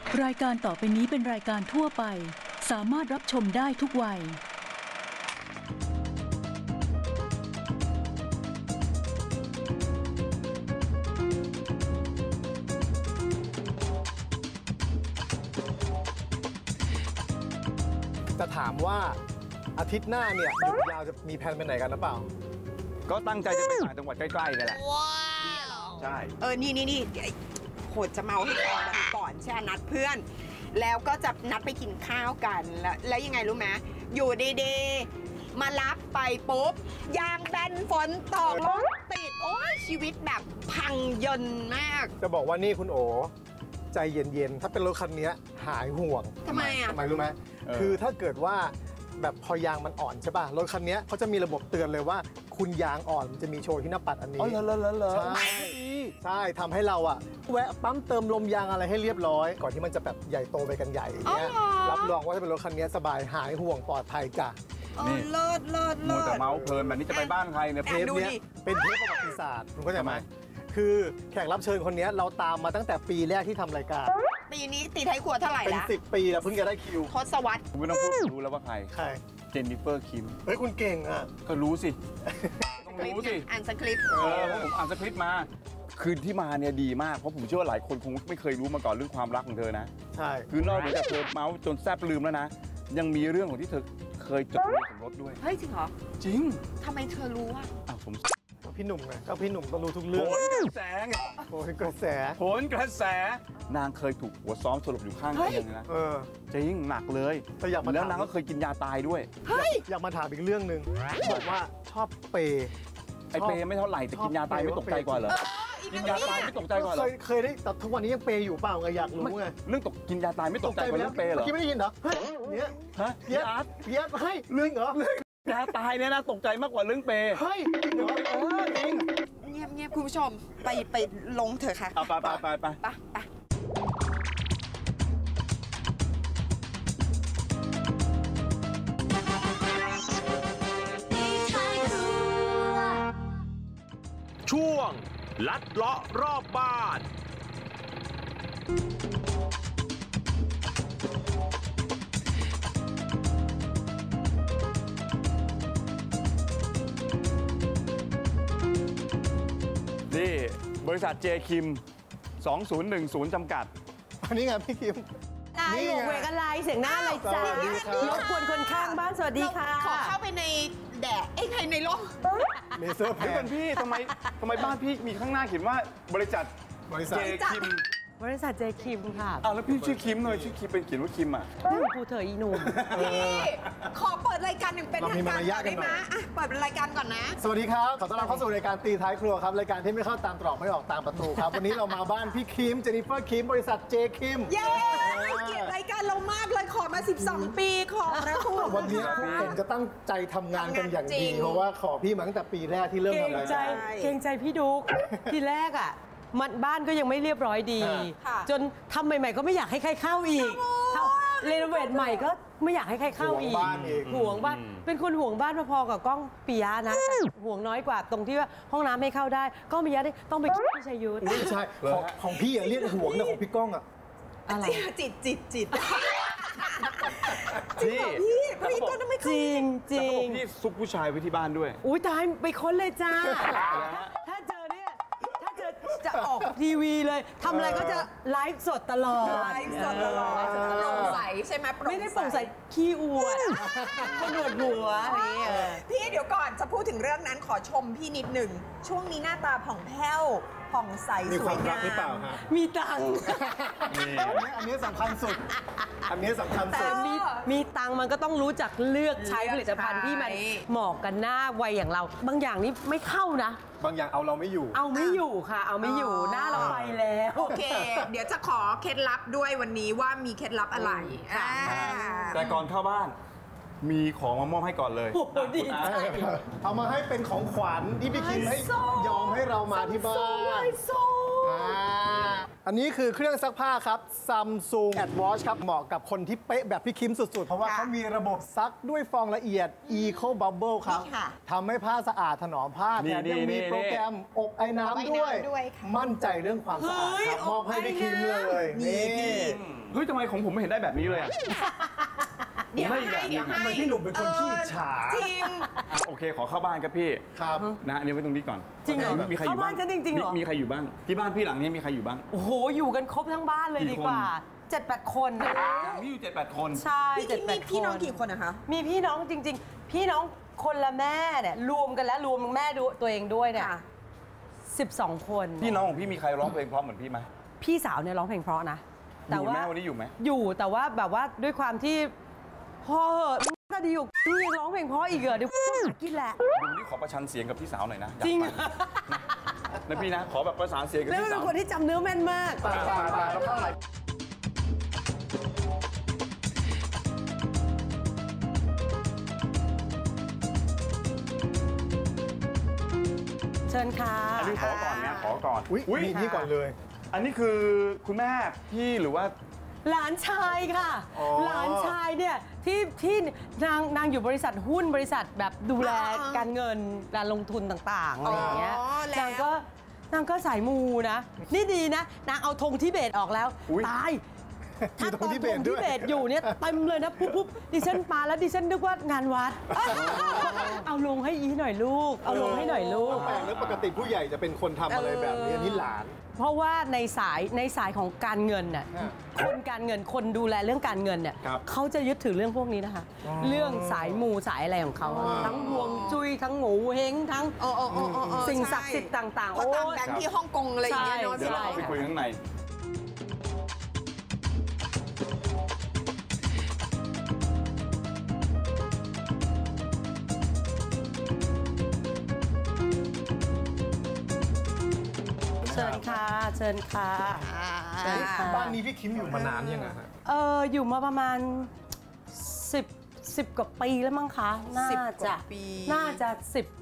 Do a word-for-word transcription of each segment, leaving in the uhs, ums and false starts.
รายการต่อไปนี้เป็นรายการทั่วไปสามารถรับชมได้ทุกวัยจะถามว่าอาทิตย์หน้าเนี่ยหยุดยาวจะมีแผนไปไหนกันหรือเปล่าก็ตั้งใจจะไปต่างจังหวัดใกล้ๆกันแหละว้าวใช่เออนี่นี่นี่โหดจะเมาให้ฟังวันก่อนใช่นัดเพื่อนแล้วก็จะนัดไปกินข้าวกันแล้วแล้วยังไงรู้ไหมอยู่ดีๆมารับไปปุ๊บยางแบนฝนตกรถติดโอ้ยชีวิตแบบพังยนต์มากจะบอกว่านี่คุณโอใจเย็นๆถ้าเป็นรถคันนี้หายห่วงทำไมอ่ะทำไมรู้ไหมคือถ้าเกิดว่าแบบพอยางมันอ่อนใช่ป่ะรถคันนี้เขาจะมีระบบเตือนเลยว่าคุณยางอ่อนมันจะมีโชว์ที่หน้าปัดอันนี้อ๋อเหรอเหรอเหรอใช่ใช่ทำให้เราอะแวะปั๊มเติมลมยางอะไรให้เรียบร้อยก่อนที่มันจะแบบใหญ่โตไปกันใหญ่อย่างเงี้ยรับรองว่าถ้าเป็นรถคันนี้สบายหายห่วงปลอดภัยจ้ะนี่เลิศเลิศเลิศแต่เมาส์เพลินแบบนี้จะไปบ้านใครเนี่ยเทปนี้เป็นเทปประวัติศาสตร์คุณเข้าใจไหมคือแขกรับเชิญคนนี้เราตามมาตั้งแต่ปีแรกที่ทำรายการปีนี้ตีไทยครัวเท่าไหร่ละเป็นสิบปีแล้วเพิ่งจะได้คิวทศวรรษคุณไม่ต้องพูดรู้แล้วว่าใครใครเจนนิเฟอร์คิมเฮ้ยคุณเก่งอ่ะก็รู้สิต้องรู้สิอ่านสคริปต์เออผมอ่านสคริปต์มาคืนที่มาเนี่ยดีมากเพราะผมเชื่อว่าหลายคนคงไม่เคยรู้มาก่อนเรื่องความรักของเธอนะใช่คือนอกจากเธอเมาส์จนแซบลืมแล้วนะยังมีเรื่องของที่เธอเคยจดทะเบียนสมรสด้วยเฮ้ยจริงเหรอจริงทำไมเธอรู้อ่ะอ้าวผมพี่หนุ่มไงก็พี่หนุ่มต้องรู้ทุกเรื่องโหนกระแสไงโหนกระแสโหนกระแสนางเคยถูกหัวซ้อมสลบอยู่ข้างเตียงนะเออจริงหนักเลยแต่อยากมาแล้วนางก็เคยกินยาตายด้วยเฮ้ยอยากมาถามอีกเรื่องหนึ่งบอกว่าชอบเปย์ไอเปย์ไม่เท่าไหร่แต่กินยาตายไม่ตกใจกว่าเหรอกินยาตายไม่ตกใจกว่าเหรอเคยเคยได้แต่ทุกวันนี้ยังเปย์อยู่เปล่าไงอยากรู้ไงเรื่องตกกินยาตายไม่ตกใจกว่าเรื่องเปย์เหรอเมื่อกี้ไม่ได้ยินเหรอเนี่ยฮะเพียร์เพียร์ให้เรื่องเหรอยาตายเนี่ยนะตกใจมากกว่าเรื่องเปย์เฮ้ยเดี๋ยวเออจริงเงียบเงียบคุณผู้ชมไปไปลงเถอะค่ะไปไปไปไปไปไปช่วงลัดเลาะรอบบ้านนี่บริษัทเจคิมสองศูนย์หนึ่งศูนย์จำกัดอันนี้ไงพี่คิมนี่หมวกเวกอะไรเสียงหน้าอะไรจ้ารบกวนคนข้างบ้านสวัสดีค่ะขอเข้าไปในแดดไอ้ใครในร่มเลเซอร์แพนพี่ทำไมทำไมบ้านพี่มีข้างหน้าเขียนว่าบริษัทบริษัทเจคิมบริษัทเจคิมค่ะอ้าวแล้วพี่ชื่อคิมหน่อยชื่อคิมเป็นเขียนว่าคิมอ่ะนี่กูเถอะอีหนุ่มขอเปิดรายการหนึ่งเป็นทางการได้ไหมอ่ะเปิดรายการก่อนนะสวัสดีครับขอต้อนรับเข้าสู่รายการตีท้ายครัวครับรายการที่ไม่เข้าตามตรอกไม่ออกตามประตูครับวันนี้เรามาบ้านพี่คิมเจนนิเฟอร์คิมบริษัทเจคิมเย้เกียรติรายการเรามากเลยขอมาสิบสองปีขอนะคุณวันนี้พวกผมจะตั้งใจทำงานกันอย่างดีเพราะว่าขอพี่มาตั้งแต่ปีแรกที่เริ่มทำรายการเกรงใจพี่ดุ๊กทีแรกอ่ะมันบ้านก็ยังไม่เรียบร้อยดีจนทำใหม่ๆก็ไม่อยากให้ใครเข้าอีกเรโนเวทใหม่ก็ไม่อยากให้ใครเข้าอีกห่วงบ้านเป็นคนห่วงบ้านพอๆกับก้องปิยะนะห่วงน้อยกว่าตรงที่ว่าห้องน้ำให้เข้าได้ก้องปิยะต้องไปพี่ชัยยุทธไม่ใช่ของพี่เรียกห่วงนะของพี่ก้องอะอะไรจิตจิตจิตจริงพี่พี่ก็ไม่จริงจริงพี่ซุกผู้ชายไว้ที่บ้านด้วยอุ้ยตายไปค้นเลยจ้าถ้าเจอเนี่ยถ้าเจอจะออกทีวีเลยทำอะไรก็จะไลฟ์สดตลอดไลฟ์สดตลอดโปร่งใสใช่ไหมไม่ได้โปร่งใสขี้อวดคนหนวดหัวพี่เดี๋ยวก่อนจะพูดถึงเรื่องนั้นขอชมพี่นิดหนึ่งช่วงนี้หน้าตาผ่องแผ้วผ่องใสสวยงามหรือเปล่าฮะมีตังค์อันนี้สำคัญสุดอันนี้สำคัญสุดมีมีตังค์มันก็ต้องรู้จักเลือกใช้ผลิตภัณฑ์ที่มันเหมาะกันหน้าวัยอย่างเราบางอย่างนี้ไม่เข้านะบางอย่างเอาเราไม่อยู่เอาไม่อยู่ค่ะเอาไม่อยู่หน้าเราไปแล้วโอเคเดี๋ยวจะขอเคล็ดลับด้วยวันนี้ว่ามีเคล็ดลับอะไรแต่ก่อนเข้าบ้านมีของมามอบให้ก่อนเลยโอ้โหดีใจเอามาให้เป็นของขวัญที่พี่คิมให้ยอมให้เรามาที่บ้านอันนี้คือเครื่องซักผ้าครับ Samsung AdWash ครับ เหมาะกับคนที่เป๊ะแบบพี่คิมสุดๆ เพราะว่าค่ะเขามีระบบซักด้วยฟองละเอียด Eco Bubble ครับนี่ค่ะทำให้ผ้าสะอาดถนอมผ้านี่แถมยังนี่มีนี่โปรแกรมอบไอ้น้ำด้วยอบไอน้ำด้วยค่ะมั่นใจเรื่องความสะอาดครับมอบให้พี่คิมเลยนี่พี่เฮ้ยทำไมของผมไม่เห็นได้แบบนี้เลยอะเดี๋ยวไม่ให้แบบนี้เดี๋ยวให้ทำไมพี่หนุ่มเป็นคนขี้อิจฉาจริงอ่ะโอเคขอเข้าบ้านครับพี่ครับนะอันนี้ไว้ตรงนี้ก่อนจริงเหรอมีใครอยู่เข้าบ้านฉันจริงๆเหรอมีมีใครอยู่บ้างที่บ้านพี่หลังนี้มีใครอยู่บ้างโอ้โห อยู่กันครบทั้งบ้านเลยกี่ดีกว่าคนเจ็ดแปดคนมีอยู่เจ็ดแปดคนใช่พี่เจ็ดแปมีดพี่น้องคนกี่คนนะคะมีพี่น้องจริง ๆ พี่น้องคนละแม่เนี่ยรวมกันแล้วรวมแม่ดูตัวเองด้วยเนี่ยค่ะสิบสองคนพี่น้องของพี่มีใครร้องเพลงเพราะเหมือนพี่ไหมพี่สาวเนี่ยร้องเพลงเพราะนะอแต่ยู่ว่าแม่วันนี้อยู่ไหมอยู่แต่ว่าแบบว่าด้วยความที่พอเหอะถ้าดีอยู่นี่ยังร้องเพลงเพราะอีกเหรอเดี๋ยวต้องหากินแหละดูนี่ขอประชันเสียงกับพี่สาวหน่อยนะอยากจริงฟันะพี่นะขอแบบประสานเสียงกับแล้วพี่เป็สาน วคนที่จำเนื้อแม่นมากตายตายตายแล้วก็อะไรเชิญค่ะอันนี้ขอก่อนนะขอก่อนอุ้ยอุ๊ยมีนี่ก่อนเลยอันนี้คือคุณแม่พี่หรือว่าหลานชายค่ะอ๋อหลานชายเนี่ยที่ที่นางนางอยู่บริษัทหุ้นบริษัทแบบดูแลอ๋อการเงินการลงทุนต่างๆอะไรอย่างเงี้ยอ๋อแล้วนางก็นางก็สายมูนะ นี่ดีนะ นางเอาธงทิเบตออกแล้วอุ๊ยตาย ถ้ามีธตงอนทิธเบตงด้ทิวยเบตอยู่เนี่ยเต็มเลยนะปุ๊บปุ๊บดิฉันมาแล้วดิฉันนึกว่างานวัด เอาลงให้อีหน่อยลูก เอาลงให้หน่อยลูกแปลกแล้วปกติผู้ใหญ่จะเป็นคนทำอะไรแบบนี้อันนี้หลานเพราะว่าในสายในสายของการเงินน่ะอ่าคนการเงินคนดูแลเรื่องการเงินเนี่ยครับเขาจะยึดถือเรื่องพวกนี้นะคะอ๋อเรื่องสายมูสายอะไรของเขาอะอ๋อทั้งห่วงจุ้ยทั้งหงูเฮงทั้งโอ้โอ้โอ้โอ้โอ้สิ่งใช่ศักดิ์สิทธิ์ต่างๆเพราะตามโอ้ยแบงค์ที่ฮ่องกงอะไรอย่างเงี้ยเนอะใช่เดี๋ยวเราเข้าไปคุยข้างในเชิญค่ะ เชิญค่ะอ่าใช่ค่ะบ้านนี้พี่คิมอยู่มานานยังไงฮะเอออยู่มาประมาณ 10 10กว่าปีแล้วมั้งคะน่าสิบกจะว่าปีน่าจะ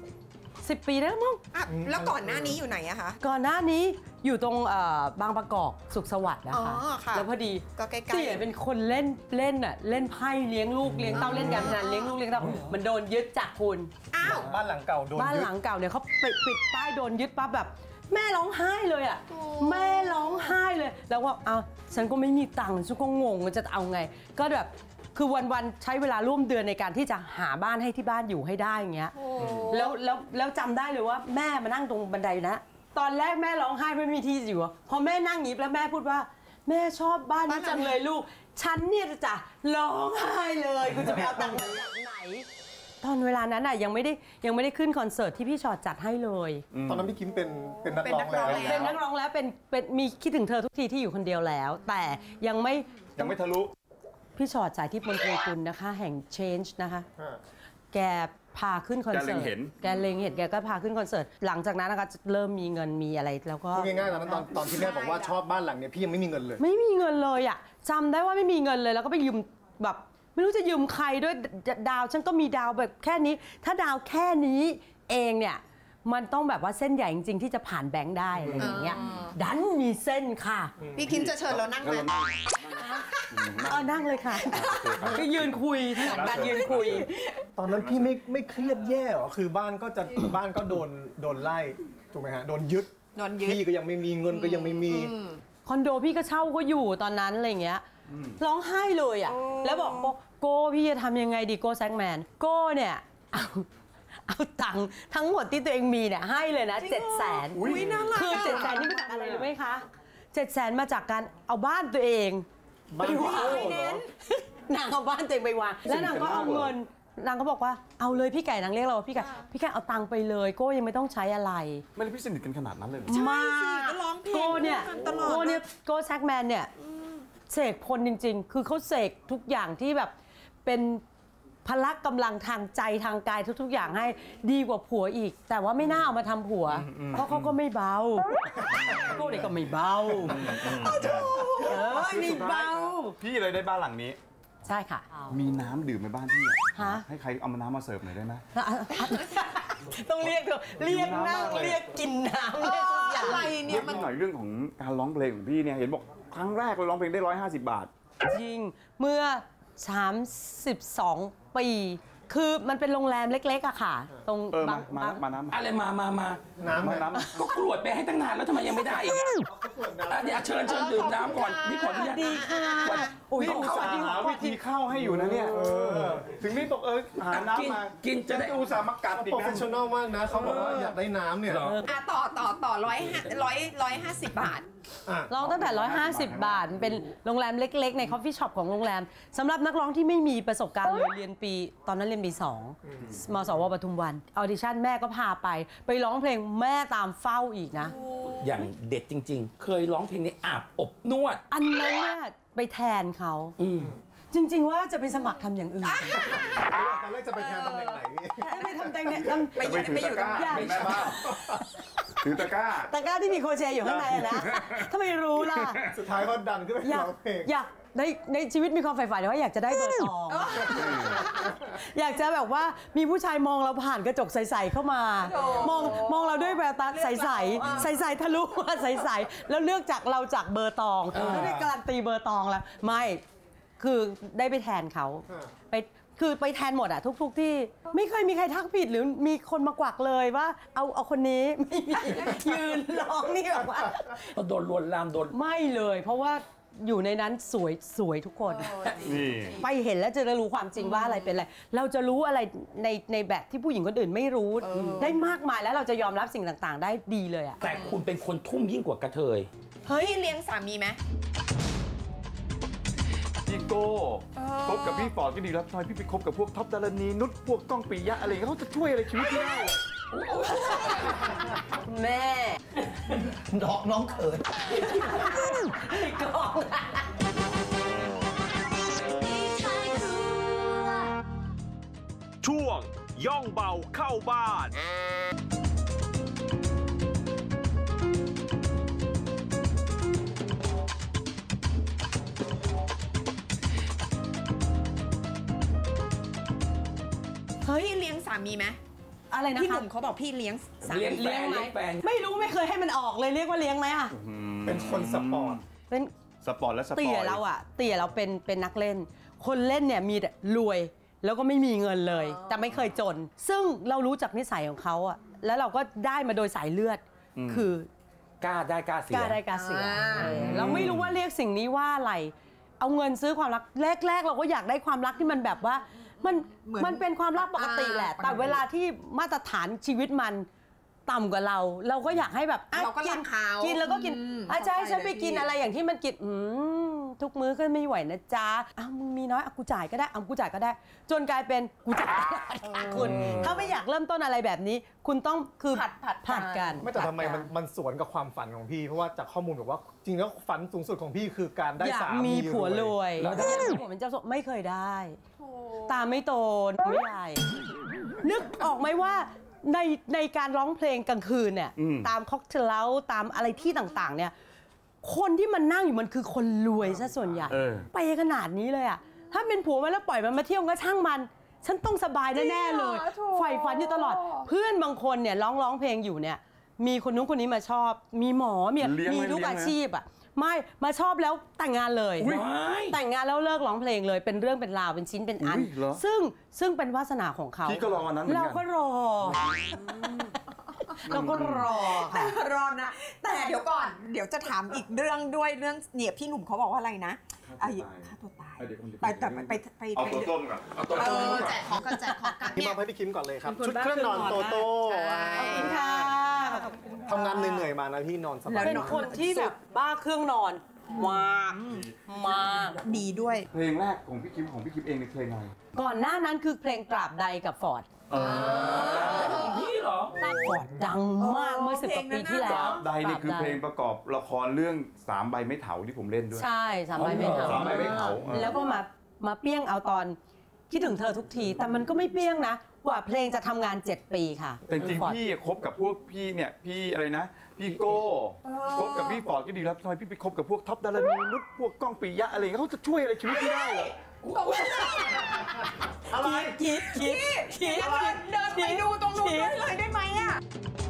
10 10 ปีได้แล้วมั้งอ่ะแล้วก่อนหน้านี้อยู่ไหนอะคะก่อนหน้านี้อยู่ตรงเอ่อบางประกอบสุขสวัสดิ์นะคะอ๋อค่ะแล้วพอดีก็ใกล้ๆเตี๋ยเป็นคนเล่นเล่นอ่ะเล่นไพ่เลี้ยงลูกเลี้ยงเต้าเล่นการพนันเลี้ยงลูกเลี้ยงเต้ามันโดนยึดจากคุณอ้าวบ้านหลังเก่าโดนบ้านยึดหลังเก่าเนี่ยเขาปิดปิดป้ายโดนยึดปั๊บแบบ แม่ร้องไห้เลยอ่ะแม่ร้องไห้เลย แล้วว่าเอาฉันก็ไม่มีตังค์ฉันก็งงว่าจะเอาไง ก็แบบคือวันๆใช้เวลาร่วมเดือนในการที่จะหาบ้านให้ที่บ้านอยู่ให้ได้อย่างเงี้ย แล้วแล้วแล้วจำได้เลยว่าแม่มานั่งตรงบันไดนะ ตอนแรกแม่ร้องไห้ไม่มีที่อยู่อะพอแม่นั่งหยิบแล้วแม่พูดว่า แม่ชอบบ้านนี้จังเลยลูก ฉันเนี่ยจะร้องไห้เลยกูจะไปเอาตังค์จากไหน ตอนเวลานั้นอ่ะยังไม่ได้ยังไม่ได้ขึ้นคอนเสิร์ตที่พี่ชอตจัดให้เลยตอนนั้นพี่คิมเป็นเป็นนักร้องเป็นนักร้แล้องวแล้วเป็นนักร้องแล้วเป็นเป็นมีคิดถึงเธอทุกทีที่อยู่คนเดียวแล้ว แต่ยังไม่ยังไม่ทะลุพี่ชอตสายที่มนตรีกุลนะคะ แห่ง Change นะคะ แกพาขึ้นคอนเสิร์ตแกเล็งเห็นแกเล็งเห็นแกก็พาขึ้นคอนเสิร์ตหลังจากนั้นนะคะจะเริ่มมีเงินมีอะไรแล้วก็พูดง่ายๆตอนนั้นตอนตอนที่แม่บอกว่าชอบบ้านหลังเนี้ยพี่ยังไม่มีเงินเลยไม่มีเงินเลยอ่ะจำได้ว่าไม่มีเงินเลยแล้วก็ไปยืมแบบไม่รู้จะยืมใครด้วยดดาวฉันก็มีดาวแบบแค่นี้ ถ้าดาวแค่นี้เองเนี่ยมันต้องแบบว่าเส้นใหญ่จริงๆที่จะผ่านแบงค์ได้อะไรอย่างเงี้ยดันมีเส้นค่ะพี่คิมจะเชิญเรานั่งไหมเออนั่งเลยค่ะก็ยืนคุยถนัดการยืนคุยตอนนั้นพี่ไม่ไม่เครียดแย่หรอคือบ้านก็จะ บ้านก็โดนโดนไล่ถูกไหมฮะโดนยึดนอนยืดพี่ก็ยังไม่มีเงินก็ยังไม่มีคอนโดพี่ก็เช่าก็อยู่ตอนนั้นอะไรอย่างเงี้ยร้องไห้เลยอ่ะแล้วบอกโกโก้พี่จะทำยังไงดีโก้แซกแมนโก้เนี่ยเอาเอาตังค์ทั้งหมดที่ตัวเองมีเนี่ยให้เลยนะเจ็ดแสนอุ๊ยน่ารักคือเจ็ดแสนนี่มาจากอะไรรู้ไหมคะเจ็ดแสนมาจากการเอาบ้านตัวเองบ้านไปวางพี่โก้เหรอนางเอาบ้านตัวเองไปวางแล้วนางก็เอาเงินนางก็บอกว่าเอาเลยพี่ไก่นางเรียกเราว่าพี่ไก่พี่ไก่เอาตังค์ไปเลยโก้ยังไม่ต้องใช้อะไรไม่ได้พี่สนิทกันขนาดนั้นเลยเหรอมากก็ร้องเพลงโก้เนี่ยด้วยกันตลอดโก้เนี่ยโก้แซกแมนเนี่ยเสกพลจริง ๆ คือเขาเสกทุกอย่างที่แบบเป็นพละกำลังทางใจทางกายทุก ๆ อย่างให้ดีกว่าผัวอีก แต่ว่าไม่น่าเอามาทำผัว เพราะเขาก็ไม่เบาโก้เนี่ยก็ไม่เบาเออไม่เบาพี่เลยได้บ้านหลังนี้ใช่ค่ะมีน้ำดื่มในบ้านพี่อะฮะให้ใครเอามาน้ำมาเสิร์ฟหน่อยได้ไหมต้องเรียกเถอะเรียกนั่งเรียกกินน้ำเรียกทุกอย่างอะไรเรีเนี่ย ยกมันหน่อยเรื่องของการร้องเพลงของพี่เนี่ยเห็นบอกครั้งแรกเราร้องเพลงได้ร้อยห้าสิบบาทจริงเมื่อสามสิบสองปีคือมันเป็นโรงแรมเล็กๆอะค่ะ ตรงเออบางมาบางมาน้ำอะไรมามามาน้ำมาเนี่ยน้ำก็กรวดไปให้ตั้งนานแล้วทำไมยังไม่ได้อีกอ่ะอ่ะเดี๋ยวเชิญเชิญดื่มน้ำก่อนนี่ขออนุญาตดีค่ะอุ้ยนี่อุตส่าห์หาวิธีเข้าให้อยู่นะเนี่ยถึงนี่บอกเออหาน้ำมากินจะได้อุตส่าห์มากัดอีกโปรเฟนะชชั่นอลมากนะเขาบอกว่าอยากได้น้ำเนี่ยเหรออ่ะต่อต่อต่อร้อยร้อยร้อยห้าสิบบาทอ่ะร้องตั้งแต่หนึ่งร้อยห้าสิบบาท เป็นโรงแรมเล็กๆ ในคอฟฟี่ช็อปของโรงแรมสำหรับนักร้องที่ไม่มีประสบการณ์เลยเรียนปี ตอนนั้นเรียนปีสองมสวปทุมวันออดิชั่นแม่ก็พาไป ไปร้องเพลงแม่ตามเฝ้าอีกนะอย่างเด็ดจริง ๆ เคยร้องเพลงในอาบอบนวดอันนั้นเนี่ยไปแทนเขาอืมจริง ๆ ว่าจะไปสมัครทำอย่างอื่นตอนแรกจะไปแทนตำแหน่งไหนไปทำแต่งเนี่ยทำไปอยู่ไปอยู่ตรงอย่าเป็นแม่บ้านถือตะกร้าตะกร้าที่มีโครเชต์อยู่ข้างในอะนะทำไมรู้ล่ะสุดท้ายก็ดันขึ้นไปอยากร้องเพลงอยากในในชีวิตมีความใฝ่ฝันว่าอยากจะได้เบอร์ตอง อยากจะแบบว่ามีผู้ชายมองเราผ่านกระจกใสๆเข้ามา มองมองเราด้วยแววตาใสๆใสๆทะลุมาใสๆแล้วเลือกจากเราจากเบอร์ตองไม่ได้การันตีเบอร์ตองแล้วไม่คือได้ไปแทนเขาไปคือไปแทนหมดอะทุกๆที่ไม่เคยมีใครทักผิดหรือมีคนมากวักเลยว่าเอาเอาคนนี้ไม่มียืนร้องนี่แบบว่าโดนลวนลามโดนไม่เลย เพราะว่าอยู่ในนั้นสวยสวยทุกคนนี่ไปเห็นแล้วจะได้รู้ความจริงว่าอะไรเป็นอะไร เราจะรู้อะไรในในแบบที่ผู้หญิงคนอื่นไม่รู้ได้มากมายแล้วเราจะยอมรับสิ่งต่างๆ ได้ดีเลยอะแต่คุณเป็นคนทุ่มยิ่งกว่ากระเทยเฮ้ยเลี้ยงสามีไหมพี่โก้คบกับพี่ฟอร์ดก็ดีแล้วทำไมพี่ไปคบกับพวกท็อปดารณีนุชพวกก้องปิยะอะไรอย่างเงี้ยเขาจะช่วยอะไรชีวิตพี่ได้แม่น้องน้องเขินกองช่วงย่องเบาเข้าบ้านเฮ้ยเลี้ยงสามีไหมอะไรนะพี่หคะนุ่มเขาบอกพี่เลี้ยงสาเลี้ยงมีแฟนไหมเลี้ยงแฟนไม่รู้ไม่เคยให้มันออกเลยเรียกว่าเลี้ยงไหมอะเป็นคนสปอร์ตเป็นสปอร์ตและสปอยเตี่ยเราอะเตี่ยเราเป็นเป็นนักเล่น คนเล่นเนี่ยมีแต่รวยแล้วก็ไม่มีเงินเลย แต่ไม่เคยจน ซึ่งเรารู้จักนิสัยของเขาอะแล้วเราก็ได้มาโดยสายเลือดคือกล้าได้กล้าเสียกล้าได้กล้าเสียเออเราไม่รู้ว่าเรียกสิ่งนี้ว่าอะไร เอาเงินซื้อความรักแรกๆ เราก็อยากได้ความรักที่มันแบบว่ามันมันเป็นความรักปกติแหละ แต่เวลาที่มาตรฐานชีวิตมันต่ำกว่าเรา เราก็อยากให้แบบอ่ะเราก็รักเขากินแล้วก็กินอืมอาจารย์ฉันไปเข้าใจเลยกินพี่อะไรอย่างที่มันกินอืมทุกมื้อก็ไม่ไหวนะจ๊ะอ้าวมึงมีน้อยอ่ะกูจ่ายก็ได้อ่ะกูจ่ายก็ได้ จนกลายเป็นกูจ่ายตลอดค่ะคุณ ถ้าไม่อยากเริ่มต้นอะไรแบบนี้ คุณต้องคือผัดผัดผัดกันไม่แต่ทำไมมันผัดกัมันสวนกับความฝันของพี่ เพราะว่าจากข้อมูลบอกว่าจริงแล้วฝันสูงสุดของพี่คือการได้อยากสามีมีผัวรวยแล้วได้อยากมีผัวเป็นเจ้าสาวไม่เคยได้ ตาไม่โตไม่ใหญ่นึกออกไหมว่าในในการร้องเพลงกลางคืนเนี่ยตามค็อกเทลเล้าตามอะไรที่ต่างๆเนี่ยคนที่มันนั่งอยู่มันคือคนรวยซะส่วนใหญ่เออไปขนาดนี้เลยอ่ะถ้าเป็นผัวมันแล้วปล่อยมันมาเที่ยวก็ช่างมัน ฉันต้องสบายแน่ๆเลยใฝ่ฝันอยู่ตลอด เพื่อนบางคนเนี่ยร้องร้องเพลงอยู่เนี่ยมีคนนู้นคนนี้มาชอบ มีหมอมีเลี้ยงไหมมีทุกเลี้ยงไหมอาชีพอ่ะไม่มาชอบแล้วแต่งงานเลยว้ายแต่งงานแล้วเลิกร้องเพลงเลยเป็นเรื่องเป็นราวเป็นชิ้นเป็นอันอุ๊ยเหรอซึ่งซึ่งเป็นวาสนาของเขาพี่ก็รอวันนั้นเหมือนกันเราก็รอเราก็รอแต่ค่ะรอนะ แต่เดี๋ยวก่อน เดี๋ยวจะถามอีกเรื่องด้วยเรื่องเนี่ยพี่หนุ่มเขาบอกว่าอะไรนะไอ้ฆ่าตัวตายเดี๋ยวคนเดียวไปแต่ไปไปไปเอาตัวต้มก่อนเอาตัวเอต้มอก่อนแจกของกันแจกของกันพี่เนี่มาย ให้พี่คิมก่อนเลยครับเป็นคนชุดเครื่องนอนบ้าเครื่องนอนโตโต้นะขอบคุณค่ะทำงานเหนื่อยๆมานะพี่นอนสบายเป็นคนที่แบบบ้าเครื่องนอนมากมากดีด้วยเพลงแรกของพี่คิมของพี่คิมเองในเพลงอะไรก่อนหน้านั้นคือเพลงตราบใดกับฟอร์ดพี่เหรอฟอร์ดดังมากเมื่อสิบกว่าปีที่แล้วใดนี่คือเพลงประกอบละครเรื่องสามใบไม้เถาที่ผมเล่นด้วยใช่สามใบไม่เถาสามใบไม่เถาเออแล้วก็มามาเปี้ยงเอาตอนคิดถึงเธอทุกที แต่มันก็ไม่เปี้ยงนะกว่าเพลงจะทำงานเจ็ดปีค่ะแต่จริงๆพี่คบกับพวกพี่เนี่ยพี่อะไรนะพี่โก้คบกับพี่ฟอร์ดก็ดีแล้วทำไมพี่ไปคบกับพวกท็อปดารณีนุชพวกก้องปิยะอะไรเงี้ยเขาจะช่วยอะไรชีวิตพี่ได้เหรออะไรคิดคิดคิดเดินเดินไปดูตรงนู้นด้วยเลยได้ไหมอ่ะ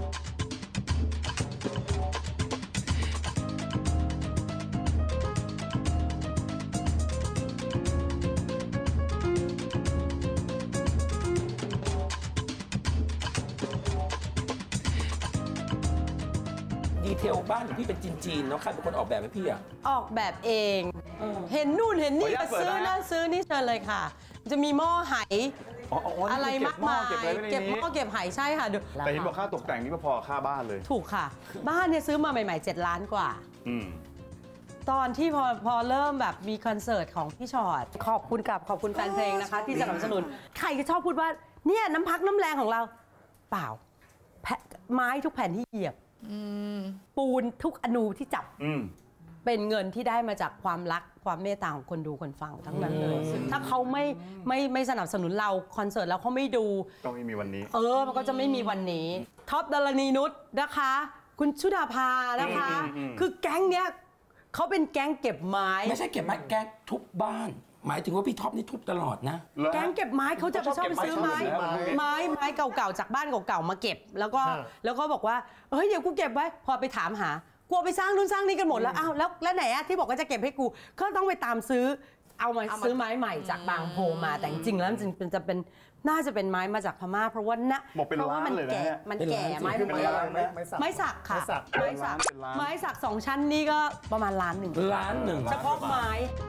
ดีเทลบ้านของพี่เป็นจีนๆเนาะใครเป็นคนออกแบบให้พี่อ่ะออกแบบเอง เห็นนู่นเห็นนี่ก็ซื้อนั่นซื้อนี่เชิญเลยค่ะ จะมีหม้อไหอ๋ออ๋อนี่อะไรเก็มาบกหม้อมายเก็บอะไรไว้ในเก็บหนี้ม้อเก็บไหใช่ค่ะดูแต่เห็นบอกค่าตกแต่งนี่ก็พอค่าบ้านเลยถูกค่ะ บ้านเนี่ยซื้อมาใหม่ๆเจ็ดล้านกว่าอืมตอนที่พอพอเริ่มแบบมีคอนเสิร์ตของพี่ชอตขอบคุณกับขอบคุณแฟนเพลงนะคะ ที่สนับสนุน ใครก็ชอบพูดว่าเนี่ยน้ำพักน้ำแรงของเรา เปล่าแผ่นไม้ทุกแผ่นที่เหยียบปูนทุกอนูที่จับอืมเป็นเงินที่ได้มาจากความรักความเมตตาของคนดูคนฟังทั้งนั้นเลย ถ้าเขาไม่ไม่ไม่สนับสนุนเราคอนเสิร์ตแล้วเขาไม่ดูก็ไม่มีวันนี้เออ มันก็จะไม่มีวันนี้ ท็อปดารณีนุชนะคะ คุณชุดาภานะคะอืมอืมอืมคือแก๊งเนี้ยเขาเป็นแก๊งเก็บไม้ไม่ใช่เก็บไม้แก๊งทุบบ้าน หมายถึงว่าพี่ท็อปนี่ทุบตลอดนะเหรอแก๊งเก็บไม้เขาจะไปชอบไปซื้อไม้เขาชอบเก็บไม้ไม้ไม้เก่าๆจากบ้านเก่าๆมาเก็บ แล้วก็อ่าแล้วก็บอกว่าเฮ้ยเดี๋ยวกูเก็บไว้พอไปถามหากลัวไปสร้างนู่นสร้างนี่กันหมดแล้วอ้าวแล้วแล้วไหนอะที่บอกว่าจะเก็บให้กูก็ต้องไปตามซื้อเอามาเอามาซื้อไม้ใหม่จากบางโพมาแต่จริงๆแล้วจริงๆจะเป็นน่าจะเป็นไม้มาจากพม่าเพราะว่านะบอกเป็นเพราะว่าล้านมันเลยนะแก่เนี่ยมันแก่เป็นล้านไม้เป็นล้านไม้ไม้สักไม้สักค่ะไม้สักไม้สักเป็นล้านไม้สักสองชั้นนี่ก็ประมาณล้านหนึ่งล้านหนึ่งเฉพาะไม้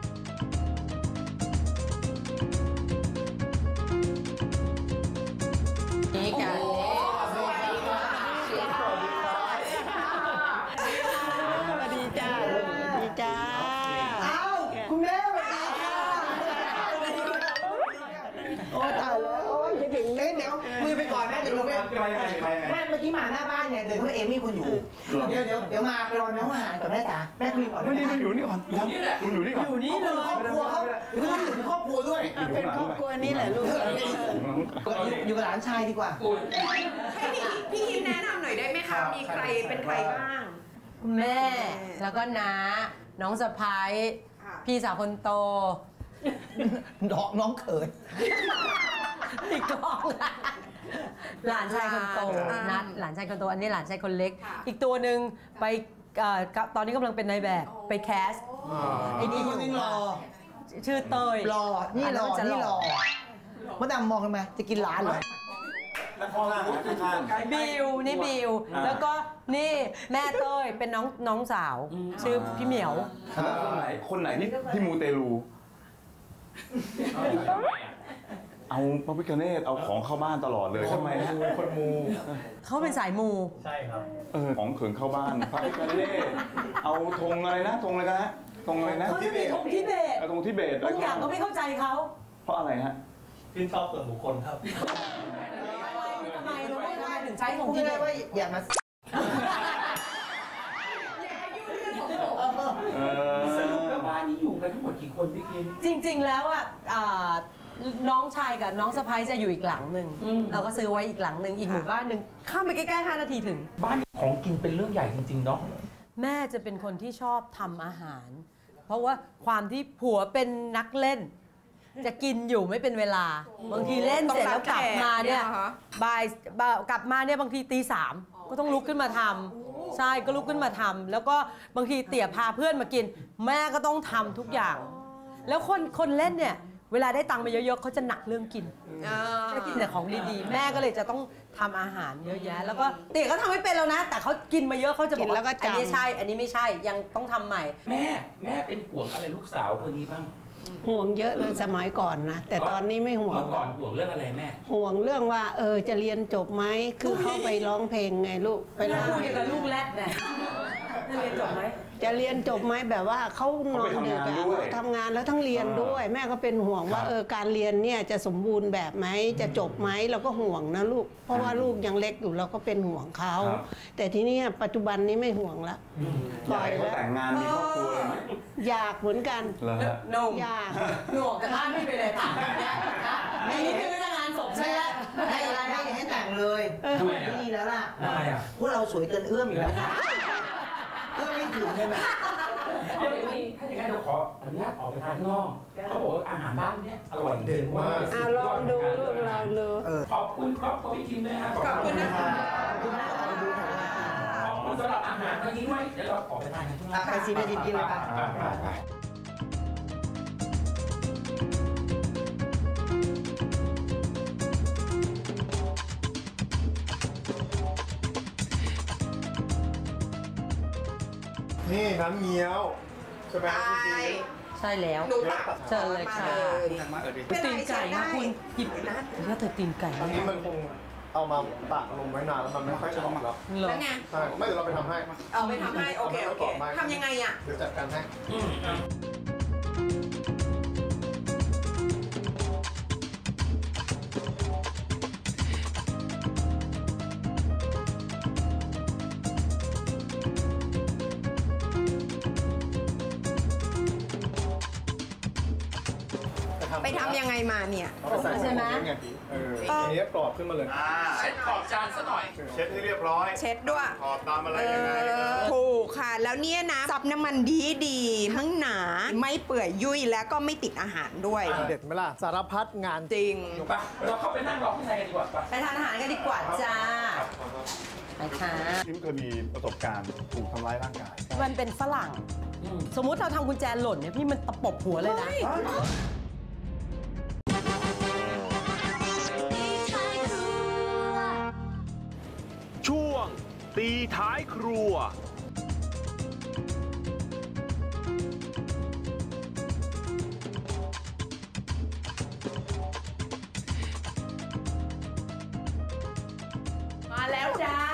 นี่กันดีจ้าดีจ้าคุณแม่สวัสดีค่ะโอ้ตายแล้วโอ้ยคิดถึงเล่นเดี๋ยวมือไปก่อนแม่เดี๋ยวแม่แม่เมื่อกี้มาหน้าบ้านเนี่ยเดินเข้าเอมี่คนอยู่เดี๋ยวเดี๋ยวเดี๋ยวมาไปรอน้องอาหารก่อนแม่จ๋าแม่คุยก่อนไม่นี่มันอยู่นี่ก่อนคุณอยู่นี่ก่อนอยู่นี่เลยครอบครัวเขาคือต้องอยู่ในครอบครัวด้วยเป็นครอบครัวนี่แหละลูกอยู่กับหลานชายดีกว่าให้พี่พี่คิมแนะนำหน่อยได้ไหมคะ มีใครเป็นใครบ้างคุณแม่แล้วก็น้าน้องสะพ้ายค่ะพี่สาวคนโตน้องน้องเขินอีกกองหลานชายคนโตอ่านัดหลานชายคนโตอันนี้หลานชายคนเล็กค่ะอีกตัวหนึ่งไปเอ่อกับตอนนี้กำลังเป็นนายแบบไปแคสไอ้นี่อยู่นี่รอชื่อเตยรอนี่รอจะนี่รอมดดำมองทำไมจะกินร้านเหรอข้างล่างข้างบิวนี่บิวแล้วก็นี่แม่เต้ยเป็นน้องน้องสาว ชื่อพี่เหมียวคนไหนคนไหนที่ที่มูเตลูเอาพระพิฆเนศเอาของเข้าบ้านตลอดเลยทำไมฮะคนมูเขาเป็นสายมูใช่ครับเออของเขินเข้าบ้านพระพิฆเนศเอาธงอะไรนะธงอะไรกันฮะธงอะไรนะเขาจะมีทงทิเบตเอาธงทิเบตบางอย่างก็ไม่เข้าใจเขาเพราะอะไรฮะชื่นชอบส่วนบุคคลครับทำไมรู้ไหมทำไมถึงใช้ทงพูดทิเบได้ตว่าอย่ามาเออสรุปแล้วบ้านนี้อยู่กันทั้งหมดกี่คนพี่คิมจริง ๆ แล้วอ่ะอ่าน้องชายกับน้องสะพ้ายจะอยู่อีกหลังหนึ่งอืมเราก็ซื้อไว้อีกหลังหนึ่งอีกหมู่บ้านหนึ่งข้ามไปใกล้ๆห้านาทีถึงบ้านของกินเป็นเรื่องใหญ่จริงๆเนาะแม่จะเป็นคนที่ชอบทำอาหาร เพราะว่าความที่ผัวเป็นนักเล่น จะกินอยู่ไม่เป็นเวลา บางทีเล่นเสร็จแล้วกลับมาเนี่ยต้องรับแขกเนี่ยเหรอคะบ่ายบ่ายกลับมาเนี่ยบางทีตีสามก็ต้องลุกขึ้นมาทำใช่ก็ลุกขึ้นมาทำแล้วก็บางทีเตี่ยพาเพื่อนมากิน แม่ก็ต้องทำทุกอย่าง แล้วคนคนเล่นเนี่ยเวลาได้ตังค์มาเยอะๆเขาจะหนักเรื่องกินอ่าจะกินแต่ของดีๆ แม่ก็เลยจะต้องทำอาหารเยอะแยะ แล้วก็เตี๋ยก็ทำไม่เป็นแล้วนะ แต่เขากินมาเยอะเขาจะบอกกินแล้วก็ว่าอันจำนี้ใช่ อันนี้ไม่ใช่ ยังต้องทำใหม่แม่แม่เป็นห่วงอะไรลูกสาวคนนี้บ้างห่วงเยอะเลยสมัยก่อนนะ แต่ตอนนี้ไม่ห่วงเมื่อก่อนห่วงเรื่องอะไรแม่ห่วงเรื่องว่า เออจะเรียนจบไหมคือเข้าไปร้องเพลงไงลูกไปร้องคุยกับลูกแรดเนี่ยจะเรียนจบไหมจะเรียนจบไหมแบบว่าเขานอนดึกอะเขาทำงานแล้วทั้งเรียนด้วย แม่ก็เป็นห่วงว่าเออการเรียนเนี่ยจะสมบูรณ์แบบไหมจะจบไหมเราก็ห่วงนะลูก เพราะว่าลูกยังเล็กอยู่เราก็เป็นห่วงเขาแต่ทีนี้ปัจจุบันนี้ไม่ห่วงละอยากให้เขาแต่งงานมีครอบครัวเลยไหมอยากเหมือนกันเหรอฮะหนุ่มอยากหนุ่มแต่ท่านไม่เป็นไรถามแบบเนี้ยนะอันนี้คือพนักงานส่งใช่ให้อะไรให้ให้แต่งเลยทำไมอ่ะนี่แล้วล่ะทำไมอ่ะพวกเราสวยเกินเอื้อมอยู่แล้วนะเอื้อมไม่ถึงใช่ไหมเดี๋ยวนี้ถ้าอย่างนั้นเราขออนุญาตออกไปทานข้างนอกเขาบอกว่าอาหารบ้านเนี่ยอร่อยเด่นมากอ่ะลองดูลูกลองดูขอบคุณครอบครัวพี่คิมด้วยฮะขอบคุณนะคะขอบคุณสำหรับอาหารวันนี้ไว้เดี๋ยวเราออกไปทานกันข้างนอกไปสิไปดิกินเลยป่ะนี่น้ำเงี้ยวใช่ไหมใช่ใช่แล้วหนูตักเชิญเลยค่ะมาเลยตีนไก่นะคุณหยิบนะถ้าเธอตีนไก่อันนี้มันคงเอามาตากลมไว้นานแล้วมันไม่ค่อยจะออกแล้วเหรอแล้วไงใช่ไม่เดี๋ยวเราไปทำให้เอาไปทำให้โอเคโอเคทำยังไงอ่ะเดี๋ยวจัดการให้ไปทำยังไงมาเนี่ยเอาไปใส่ใช่ไหมไงเอออันนี้กรอบขึ้นมาเลยเช็ดขอบจานซะหน่อยเช็ดให้เรียบร้อยเช็ดด้วยขอบตามอะไรเอยังไงอถูกค่ะ แล้วเนี่ยนะซับน้ำมันดีดีทั้งหนา ไม่เปื่อยยุ่ยแล้วก็ไม่ติดอาหารด้วยเด็ดไหมล่ะ สารพัดงานจริงถูกปะเราเข้าไปนั่งรอข้างในกันดีกว่าปะไปทานอาหารกันดีกว่าจ้าไปค่ะทิมเคยมีประสบการณ์ถูกทำร้ายร่างกายมันเป็นฝรั่ง สมมุติเราทำกุญแจหล่นเนี่ยพี่มันตะปบหัวเลยนะช่วงตีท้ายครัวมาแล้วจ้า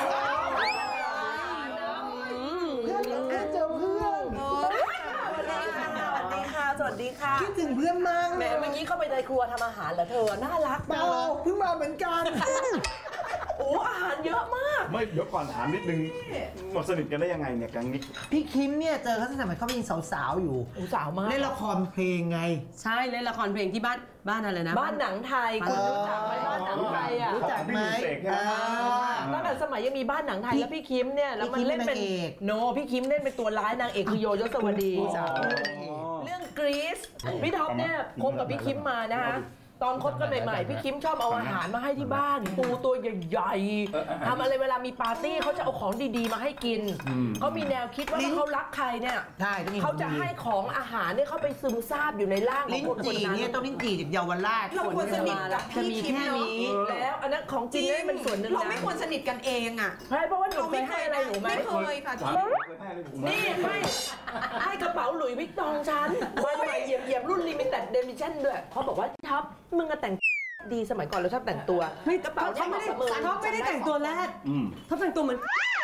เพื่อนเจอเพื่อนสวัสดีค่ะ สวัสดีค่ะคิดถึงเพื่อนมากแหมเมื่อกี้เข้าไปในครัวทำอาหารเหรอเธอ น่ารักเปล่าเพิ่งมาเหมือนกันโอ้อาหารเยอะมากไม่เดี๋ยวก่อนถามนิดนึงหมดสนิทกันได้ยังไงเนี่ยแก๊งนี้พี่คิมเนี่ยเจอเขาตั้งแต่สมัยเขาเป็นสาวๆอยู่สาวมากเล่นละครเพลงไงใช่เล่นละครเพลงที่บ้านบ้านอะไรนะ บ้านหนังไทยบ้านคุณรู้จักไหมบ้านหนังไทยอ่ะรู้จักไหมพี่เสกใช่ไหมตั้งแต่สมัยยังมีบ้านหนังไทยแล้วพี่คิมเนี่ยแล้วมันเล่นเป็นพี่คิมเป็นนางเอกโนพี่คิมเล่นเป็นตัวร้ายนางเอกคือโยยศวดี เรื่องกรีซพี่ท็อปเนี่ยคบกับพี่คิมมานะคะตอนคบกันใหม่ๆพี่คิมชอบเอาอาหารมาให้ที่บ้านปูตัวใหญ่ๆทำอะไรเวลามีปาร์ตี้เขาจะเอาของดีๆมาให้กินเขามีแนวคิดว่าถ้าเขารักใครเนี่ยใช่ต้องมีเขาจะให้ของอาหารเนี่ยเขาไปซึมซาบอยู่ในร่างขอลิ้งนคนคนจี่นั้นเนี่ยต้องลิ้นจี่จากเยาวราชเราควรสนิทกับจะพี่มีคิมแค่เนาะนี้แล้วอันนั้นของจริงนี่มันส่วนหนึ่งเรานะไม่ควรสนิทกันเองอ่ะใช่เพราะว่าหนูเคยให้อะไรหนูไหมไม่เคยค่ะถามที่เคยให้อะไรผมนี่ไม่ให้กระเป๋าหลุยส์วิกตองฉันมาใหม่เหยียบเหยียบรุ่นลิมิเต็ดเดมิชั่นด้วยเขาบอกว่าท็อปมึงอะแต่งดีสมัยก่อนเราชอบแต่งตัวไม่กระเป๋าเขาไม่ได้เขาไม่ได้แต่งตัวแรกอืมเขาแต่งตัวเหมือน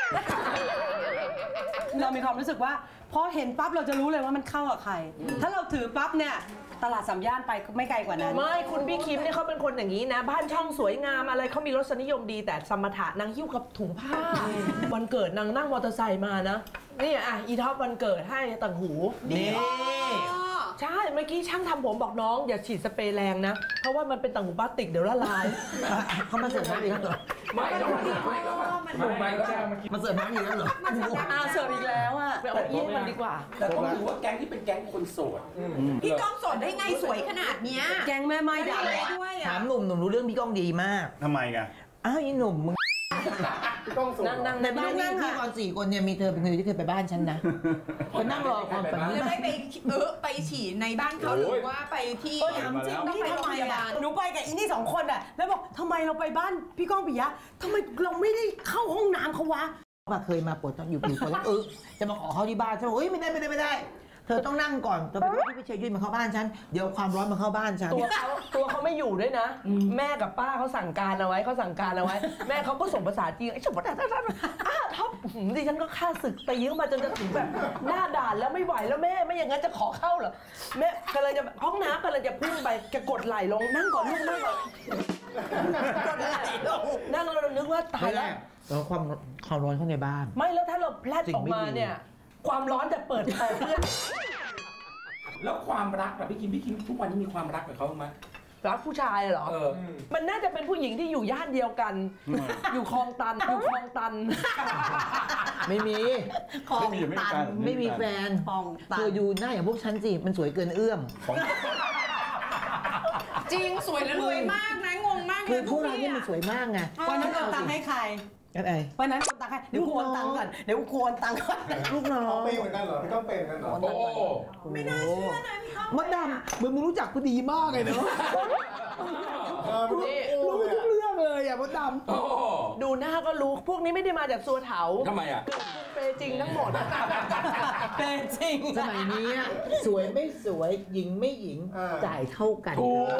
เรามีความรู้สึกว่าพอเห็นปั๊บเราจะรู้เลยว่ามันเข้ากับใคร ถ้าเราถือปั๊บเนี่ยตลาดสามย่านไปไม่ไกลกว่านั้นไม่คุณพี่คิมเนี่ยเขาเป็นคนอย่างนี้นะบ้านช่องสวยงามอะไรเขามีรสนิยมดีแต่สมถะนางหิ้วกับถุงผ้าวันเกิดนางนั่งมอเตอร์ไซค์มานะนี่อ่ะอีท็อปวันเกิดให้ต่างหูนี่ใช่เมื่อกี้ช่างทำผมบอกน้องอย่าฉีดสเปรย์แรงนะ เพราะว่ามันเป็นต่างหูพลาสติกเดี๋ยวละลายเขามาเสิร์ฟน้ำอีกแล้วเหรอไม่แล้วไม่แล้วไม่แล้วมาเสิร์ฟน้ำอีกแล้วเหรออ่าเสิร์ฟอีกแล้วอ่ะไปเอาอี้มันดีกว่าแต่ต้องถือว่าแก๊งที่เป็นแก๊งคนโสดพี่ก้องสดได้ไงสวยขนาดเนี้ยแกงแม่ไม้ดำด้วยถาอ่ะมหนุ่มหนุ่มรู้เรื่องพี่ก้องดีมากทำไมกันอ้าวอีหนุ่มมึงพี่ก้องสูงนั่งนั่งในบ้านนี่พี่ตอนสี่คนเนี่ยมีเธอเป็นคนเดียวที่เคยไปบ้านฉันนะคนนั่งรอความฝันนี้แล้วมาได้ไปเออไปฉี่ในบ้านเขาหรือว่าไปที่เออถามจริงต้องพี่ไปทำโรงไมพยาบาอ่ะลหนูไปกับอีนี่สองคนอ่ะแล้วบอกทำไมเราไปบ้านพี่ก้องปิยะทำไมเราไม่ได้เข้าห้องน้ำเขาวะมาเคยมาปวดตอนอยู่อยู่คนแล้วเออจะมาขอเขาที่บ้านฉันบอกเฮ้ยไม่ได้ไม่ได้ไม่ได้ เธอต้องนั่งก่อนเธอไปว่าพี่ไปเชียร์ยุ่ยมาเข้าบ้านฉันเดี๋ยวความร้อนมาเข้าบ้านฉันตัวเขาตัวเขาไม่อยู่ด้วยนะ แม่กับป้าเขาสั่งการเอาไว้เขาสั่งการเอาไว้ แม่เขาก็ส่งภาษาจีนไอ้ฉบับอ้าท็อปดิฉันก็ฆ่าศึกตีเข้ามาจนจะถึงแบบหน้าด่านแล้วไม่ไหวแล้วแม่ไม่อย่างนั้นจะขอเข้าเหรอแม่กำลังจะห้องน้ำกำลังจะพุ่งไปจะกดไหลลงนั่งก่อนลูกนั่งก่อนกดไหลลงนั่งแล้วเรานึกว่าตายไม่แล้ได้วแล้วความความร้อนข้างในบ้านไม่แล้วถ้าเราแพลดสิ่อง อกไม่มาดีเนี่ยความร้อนจะเปิดแผลเพื่อนแล้วความรักแบบพี่คิมพี่คิมทุกวันนี้มีความรักกับเขาไหมรักผู้ชายเหรอมันน่าจะเป็นผู้หญิงที่อยู่ย่านเดียวกัน อยู่คลองตันอยู่คลองตันไม่มีคลองตันไม่มีแฟนเธออยู่หน้าอย่างพวกฉันสิมันสวยเกินเอื้อมจริงสวยและรวยมากนะงงมากเลยคือพวกเราเนี่ยมันสวยมากไงวันนั้นเอาตังค์ให้ใครอะไรวันนั้นเอาตังค์ให้เดี๋ยวกูโอนตังค์ก่อนเดี๋ยวกูโอนตังค์ก่อนลูกน้องเป็นเหมือนกันเหรอพี่ก้องเป็นเหมือนกันเหรอโอ้ไม่น่าเชื่อนะพี่ก้องมดดำเหมือนมึงรู้จักกูดีมากเลยเนาะ รู้ทุกเรื่องเลยอ่ะมดดำดูหน้าก็รู้พวกนี้ไม่ได้มาจากซัวเถาทำไมอ่ะเกิดคุณเปย์จริงทั้งหมดเป็นจริงสมัยนี้สวยไม่สวยหญิงไม่หญิงจ่ายเท่ากัน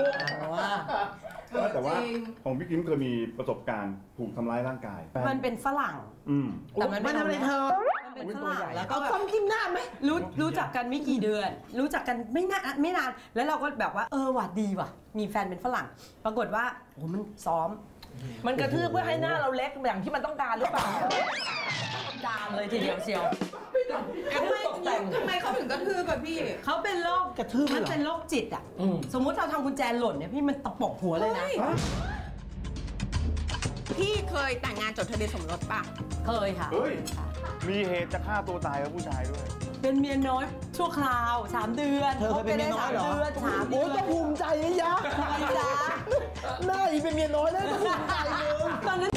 แต่ว่าของพี่กิ๊มเคยมีประสบการณ์ถูกทำร้ายร่างกายมันเป็นฝรั่งอืมแต่มันมันทำอะไรเธอมันเป็นฝรั่งแล้วก็เอาแบบความจิ้มหน้าไหมรู้รู้จักกันไม่กี่เดือน รู้จักกันไม่นานไม่นาน แล้วเราก็แบบว่าเออว่ะดีว่ะ มีแฟนเป็นฝรั่ง ปรากฏว่าโอ้มันซ้อมมันกระทืบเพื่อให้หน้าเราเล็กอย่างที่มันต้องการหรือเปล่าจามเลยทีเดียวเชียวทำไมทำไมเขาถึงกระทืบแบบพี่เขาเป็นโรคกระทืบเหรอมันเป็นโรคจิตอ่ะสมมุติเราทำกุญแจหล่นเนี่ยพี่มันตะปบหัวเลยนะพี่เคยแต่งงานจดทะเบียนสมรสป่ะเคยค่ะเฮ้ย มีเหตุจะฆ่าตัวตายกับผู้ชายด้วยเป็นเมียน้อยชั่วคราวสามเดือนเธอเคยเป็นเมียน้อยเหรอคบกัได้สามเดืโอ้อนต้องภูมิใจนะยะทำไมจ๊ะหน้าอีเป็นเมียน้อยแล้วต้องภูมิใจเลยตอนนั้น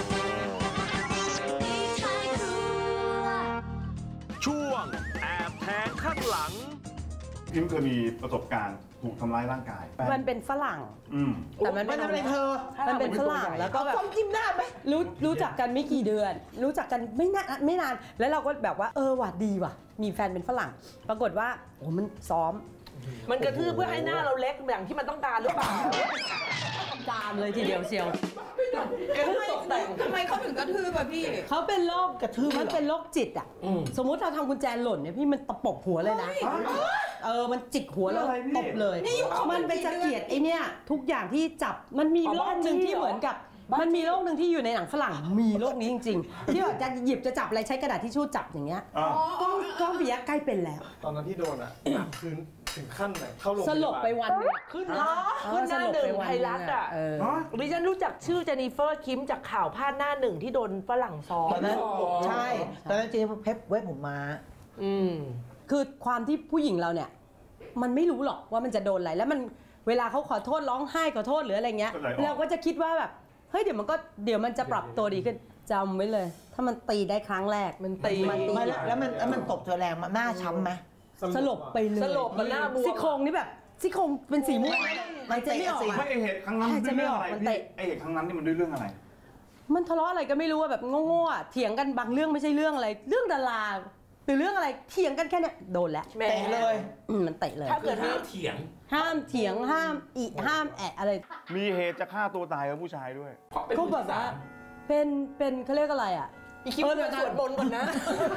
ช่วงแอบแทงข้างหลังกิ๊มเคยมีประสบการณ์ถูกทำร้ายร่างกายมันเป็นฝรั่งอืมแต่มันมันทำอะไรเธอมันเป็นฝรั่งแล้วก็เอาแบบความจิ้มหน้าไหมรู้รู้จักกันไม่กี่เดือน รู้จักกันไม่นานไม่นาน แล้วเราก็แบบว่าเออว่ะดีว่ะ มีแฟนเป็นฝรั่ง ปรากฏว่าโอ้มันซ้อมมันกระทืบเพื่อให้หน้าเราเล็กอย่างที่มันต้องการหรือเปล่าจามเลยทีเดียวเชียวกระทืบตกแต่งทำไมเขาถึงกระทืบแบบพี่เขาเป็นโรคกระทืบเหรอมันเป็นโรคจิตอ่ะสมมุติเราทำกุญแจหล่นเนี่ยพี่มันตะปบหัวเลยนะ เออมันจิกหัวแล้วตบเลย มันเป็นจะเกลียดไอเนี่ยทุกอย่างที่จับมันมีโรคหนึ่งที่เหมือนกับ มันมีโรคหนึ่งที่อยู่ในหนังฝรั่งมีโรคนี้จริงๆ ที่แบบจะหยิบจะจับอะไรใช้กระดาษทิชชู่จับอย่างเงี้ยอ่าก้องก้องปิยะใกล้เป็นแล้วตอนนั้นที่โดนอ่ะหนักคืนถึงขั้นไหนเข้าโรงพสยาบาลลบไปวันหนึงขึ้นนะขึ้นหน้าหนึ่งไทยรัฐอ่ะเออดิฉันรู้จักชื่อเจนนิเฟอร์คิมจากข่าวพาดหน้าหนึ่งที่โดนฝรั่งซ้อมตอนนั้นใช่ตอนนั้นเจ๊เพชรไว้ผมมาอืมคือความที่ผู้หญิงเราเนี่ย มันไม่รู้หรอกว่ามันจะโดนอะไรแล้วมันเวลาเขาขอโทษร้องไห้ขอโทษหรืออะไรเงี้ยก็ไหลออกเราก็จะคิดว่าแบบเฮ้ยเดี๋ยวมันก็เดี๋ยวมันจะปรับตัวดีขึ้นจำไว้เลย ถ้ามันตีได้ครั้งแรกมันตีมันตีไม่แล้วแล้วมันแล้วมันตบเธอแรงมาหน้าช้ำไหมสลบไปเลยสลบมันหน้าบวมซี่โครงนี่แบบซี่โครงเป็นสีม่วงมันจะไม่ออกไม่อะไอเหตุครั้งนั้นใช่ด้วยเรื่องอะไรจะไม่ออกมันพี่เตะไอเหตุครั้งนั้นนี่มันด้วยเรื่องอะไรมันทะเลาะอะไรก็ไม่รู้ว่าแบบโง่ๆอะเถียงกันบางเรื่องไม่ใช่เรื่องอะไร เรื่องดาราหรือเรื่องอะไรเถียงกันแค่เนี้ยโดนแล้วแหมเตะเลยอืมมันเตะเลยถ้าเกิดห้ามีมเถียงห้ามเถียงห้ามอีห้ามแอะอะไรมีเหตุจะฆ่าตัวตายกับผู้ชายด้วยเพราะเป็นก็มือแบบที่ว่าสามเป็นเป็นเขาเรียกอะไรอ่ะอีคิวเดินสวดมนต์ก่อนนะ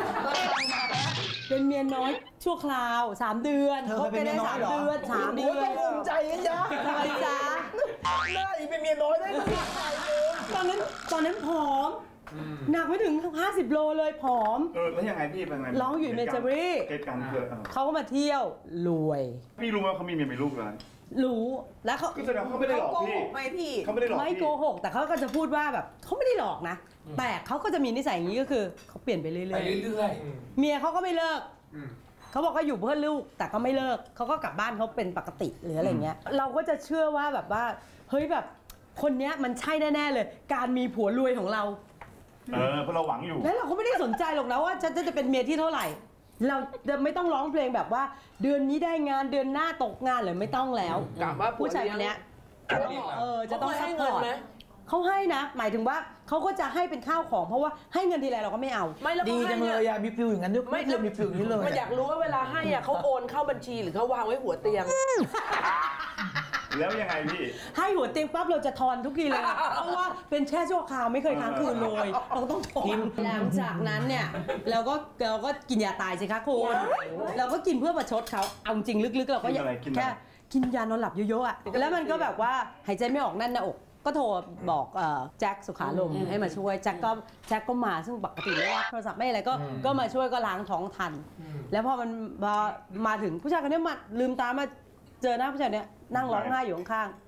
เป็นเมียน้อยชั่วคราวสามเดือนเธอเคยเป็นเมียน้อยเหรอคบกัได้สามเดือนสามเดืโอ้อยต้องภูนมิใจนะยะทำไมจ๊ะหน้าอีเป็นเมียน้อยได้ต้องภูมิใจเลยตอนนั้นตอนนั้นผอมหนักไม่ถึงห้าสิบโลเลยผอมเออแล้วยังไงพี่เป็นไงร้องอยู่เมเจอรี่เหตุการณ์เกิดเออเขาก็มาเที่ยวรวยพี่รู้ไหมว่าเขามีเมียมีลูกเลยรู้แล้วเขาก็แสดงว่าเขาไม่ได้หลอกพี่ไม่พี่เขาไม่ได้หลอกไม่พี่โกหกแต่เขาก็จะพูดว่าแบบเขาไม่ได้หลอกนะ แต่เขาก็จะมีนิสัยอย่างนี้ก็คือเขาเปลี่ยนไปเรื่ไปอยเรื่อยๆเมียเขาก็ไม่เลิกเขาบอกว่าอยู่เพื่อลูกแต่ก็ไม่เลิกเขาก็กลับบ้านเขาเป็นปกติหรืออะไรเงี้ย เราก็จะเชื่อว่าแบบว่าเฮ้ยแบบคนเนี้ยมันใช่แน่ๆเลย การมีผัวรวยของเราเออเพราะเราหวังอยู่แล้วเราก็ไม่ได้สนใจหรอกนะว่าฉันจะเป็นเมียที่เท่าไหร่ เราจะไม่ต้องร้องเพลงแบบว่า เดือนนี้ได้งานเดือนหน้าตกงานหรือไม่ต้องแล้วกะว่าผู้ชายคนเนี้ย เออจะต้องเขาซัให้พพเงิอน ร์ตไหมเขาให้นะ หมายถึงว่าเขาก็จะให้เป็นข้าวของเพราะว่าให้เงินทีไรเราก็ไม่เอาไม่แล้วดีเขาจัให้งเลเนี่ยยอะมีฟิลอย่างนั้นด้วยไม่เคยมีฟิลอย่างนี้เลยมันอยากรู้ว่าเวลาให้อะเขาโอนเข้าบัญชีหรือเขาวางไว้หัวเตียงแล้วยังไงพี่ให้หัวเตียงปั๊บเราจะทอนทุกทีเลย เพราะว่าเป็นแช่ชั่วคราวไม่เคยค้างคืนเลยเราต้องทอนหลังจากนั้นเนี่ยเราก็เราก็กินยาตายสิคะคุณเราก็กินเพื่อประชดเขาเอาจริงลึกๆเราก็กินอะไรกินอะไรแค่กินยานอนหลับเยอะๆอะแล้วมันก็แบบว่าหายใจไม่ออกแน่นหน้าอก ก็โทรบอกเอ่อแจ็คสุขาลมให้มาช่วยแจ็คก็แจ็คก็มาซึ่งปกติไม่รับโทรศัพท์ไม่อะไรก็ก็มาช่วยก็ล้างท้องทัน แล้วพอมันพอมาถึงผู้ชายคนนี้มาลืมตามาเจอหน้าผู้ชายเนี้ยนั่งร้องไห้อยู่ข้างๆ